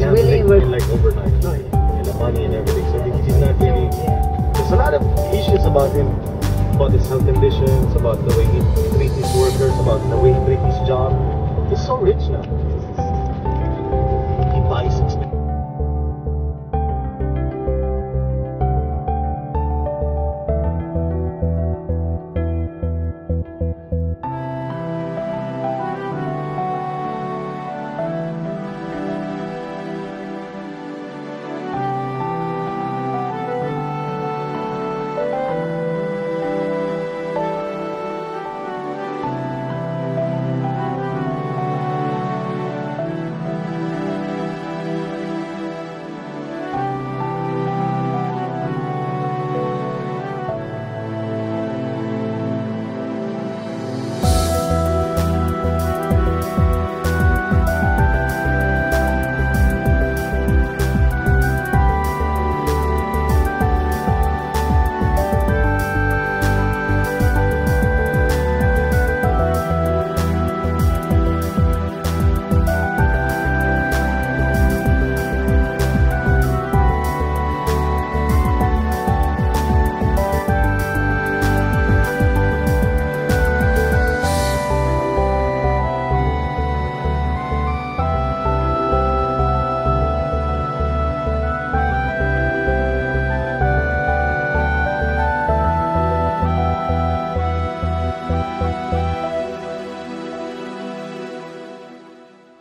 can't really make it like overnight. No, and the money and everything. So he's not really. There's a lot of issues about him, about his health conditions, about the way he treats his workers, about the way he treats his job. He's so rich now. He buys expensive